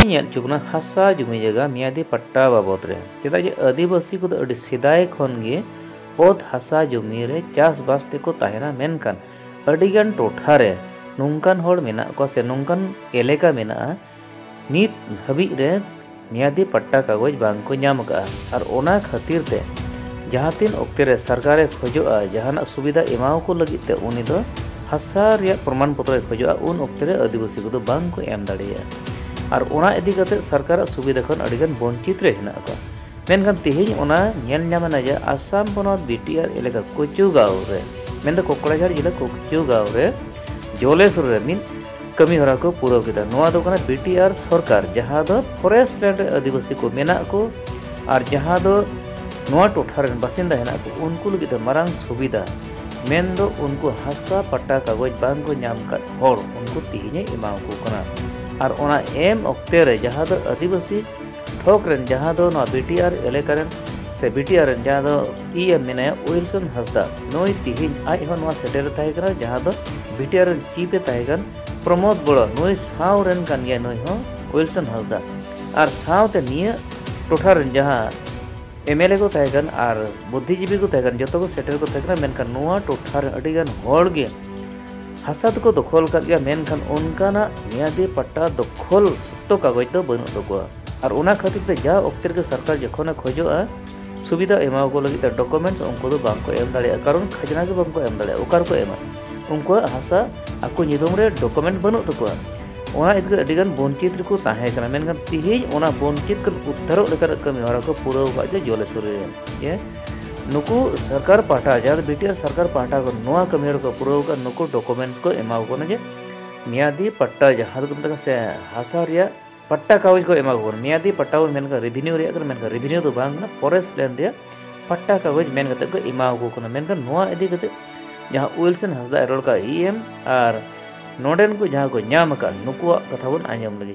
nyel chubna hasa jumi jaga miadi patta babod re cheda je adibasi ko adi sedai khon ge od hasa jumi re chas bas te ko tahena menkan adigan totha re nungkan hor mena ko se nungkan eleka mena nit habi re miadi patta kagoj bang ko nyam ka ar ona khatir te jahatin okte re sarkare khojoa jahana subida emao ko lagit te uni do hasa ria प्रमाण पत्र खोजा उन octet रे आदिवासी को बांग को M दाड़िया और ओना इदी कते सरकार सुविधा खन अडिगन वंचित रे हेना का मेनखान तेहेज ओना नेल न्यामना जे आसाम बनत बीटीआर एलेका कोचुगांव रे मेन द कोकड़ाझाड़ जिला कोचुगांव रे जोलेश्वर रे मिन कमी हरा को पूरा किदा नोआ दो कना बीटीआर सरकार जहां दो फॉरेस्ट लैंड रे आदिवासी को मेना को और जहां दो नोआ टोठा रे बासिंदा हेना को उनको लगी मारांग सुविधा मेन दो उनको हसा पट्टा कागज बांग को नाम कर और उनको तीने इमाम को कना और ओना एम ऑक्टे रे जहां दो आदिवासी थोक रन जहां दो ना बीटीआर एलेकारन से बीटीआर जहां दो ईएम मेना विल्सन हसदा नोई तीन आई हो नवा सेटेर ताहे करा जहां दो बीटीआर चीफ ताहे कन प्रमोद बड़ो नोई साव रन कान गया नोई हो विल्सन हसदा और सावते निया टोठा रन जहां एमएलए को तहगन और बुद्धिजीवी को तहगन जो को सेटर को तहगन मेनखान नोआ टोठार अडिगान होड़ गे हसा को दखल कर गया मेनखान उनकाना मियादी पट्टा दखल सत्तो कागज दो बनु तकोआ और उना खातिर ते जा ऑक्टर के सरकार जखने खोजोआ सुविधा एमा को लगी डॉक्यूमेंट्स उनको दो बांग को एम दाड़िया कारण खजना के बांग को एम दाड़िया ओकार को एमा उनको हसा आको निदम रे डॉक्यूमेंट बनु तकोआ ओना इदग अडिगान वंचित को ताहे कना मेनखान तिहिज ओना वंचित कर उद्धारो लेकर कमी हरा को पूरा का जे जोलेश्वर रे ये नुकु सरकार पाटा जहां बीटीआर सरकार पाटा को नोआ कमी हरा को पूरा का नुकु डॉक्यूमेंट्स को एमा को जे मियादी पट्टा जहां को मतलब से हासा रिया पट्टा कागज को एमा को मियादी पट्टा और मेनका रेवेन्यू रे अगर मेनका रेवेन्यू तो बांग ना फॉरेस्ट लैंड रे पट्टा कागज मेन कते को एमा को मेनका नोआ इदी कते जहां विल्सन हसदा एरोल का ईएम और नोडेन को जहां को न्याम का नुकुआ कथा बन आंजम लगी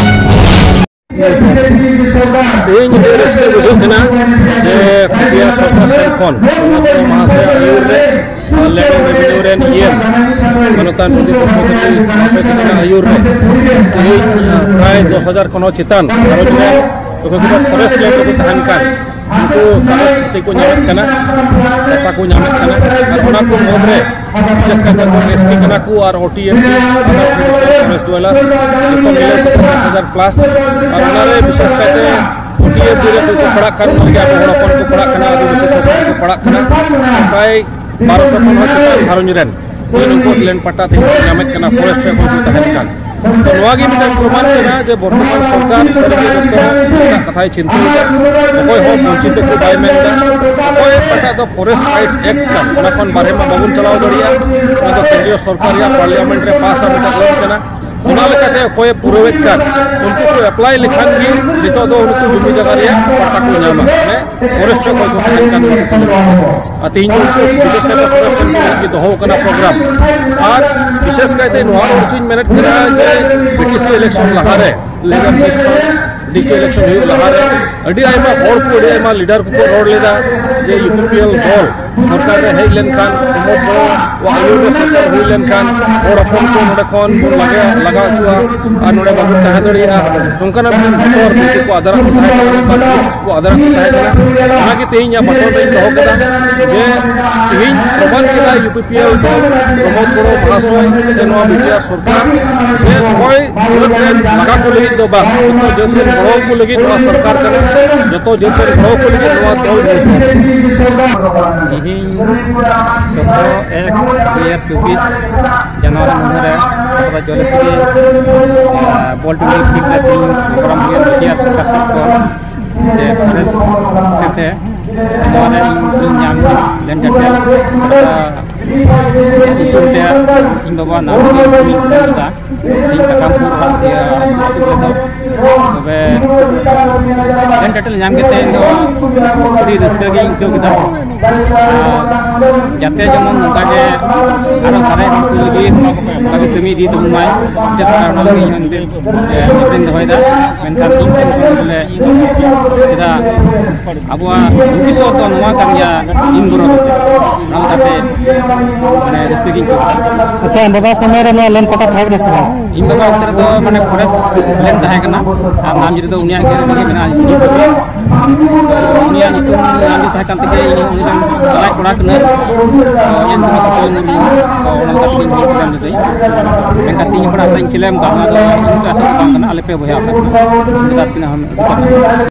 तेज रस्के बुझुकना जे पिया सरकार खन महाशय आयुर रे लेडो रेवेन्यूरेन ईएम मनोतान प्रति प्रश्नोत्तरी महाशय कितना आयुर रे तेज प्राय 10,000 खनो चितान भारत रे फॉरेस्ट लैंड को तहन कान उनको कागज को न्याम कना पता को न्याम कना और ओना को मोद रे विशेष करके एसटी कना को और ओटीएम फॉरेस्ट डवेलर तो मिले 50,000 प्लस और ओना रे विशेष करके ओटीएम दिरे को पड़ा खान लगे बड़पन को पड़ा खाना आदिवासी को पड़ा खाना प्राय 1200 खन चितान भारत रेन उनको लैंड पट्टा ते न्याम कना फॉरेस्ट को तहन कान तो नोआगी मिटन प्रमाण केना जे वर्तमान सरकार सरगे जतो कथाय चिंता कोई हो वंचित को बाय मेंदा कोई पटा तो फॉरेस्ट राइट्स एक्ट का ओनाखन बारे में बाबुन चलाव दड़िया तो केंद्रीय सरकार या पार्लियामेंट रे पास आबे तक केना ओना लेकाते कोई पुरोहित का उनको को अप्लाई लिखान की नितो दो उनको जमी जगह रे पट्टा को नामा माने फॉरेस्ट को तहन कान अतिन विशेष करके फॉरेस्ट की तो हो कना प्रोग्राम और विशेष करके नोआ चीज मेहनत करा जे बीटीसी इलेक्शन लहारे लेबर डिस्ट्रिक्ट इलेक्शन हुई लहारे अडी आयमा हर को अडी आयमा लीडर को रोड लेदा जे यूपीपीएल दल सरकार रे हेज लेनखान प्रमोद व आयुर सरकार हुई लेनखान और अपन को नोडे खन बोल लगा चुआ और नोडे बाबू तह दड़िया नोंकाना भोटर बीसी को आदर को तह को आदर को तह कना ओना कि तेहिं या बसो दे दहो कदा जे तेहिं प्रमाण केदा यूपीपीएल दल प्रमोद बड़ो महाशय से नोआ बीटीआर सरकार जे कोई जरूरत लगा को लगी दो बा जो बड़ो को लगी नोआ सरकार कना जतो जो बड़ो को लगी नोआ दल तिहिं 17/1/2024 जनवरी महीने रे जोलेश्वरी बोल्ट लिफ्टिंग प्रोग्राम के बीटीआर सरकार से फॉरेस्ट करते हमारे इन नाम लेन जाते इन बाबा नाम की का इन का काम पूरा दिया तबे टाइटल नाम के अभी रस्क गे इंको किदा जाते जमन नंका के आरो सारे को लगी कभी कमी दी दुमाय जैसा ना लगी हिंदे फ्रेंड होयदा मेंटाल इंसान बोले किदा अबुआ दुकिसो तो नवा कामया इन बुरो नाम ताते माने रस्क गे इंको अच्छा बाबा समय रे लेन पता थाक रसे इन बाबा उतर तो माने फॉरेस्ट लेन ताहे कना आ नाम जिरे तो उनिया के लगे मेना उनिया नितुम नाम ताहे कान तके उनिया लाइक कोड़ा कना इन तो सपोन नि ओना ताकि नि काम दे मेनका तीन कोड़ा साइन किलेम गाना दो इन का सब काम कना आले पे भया सा दातिना हम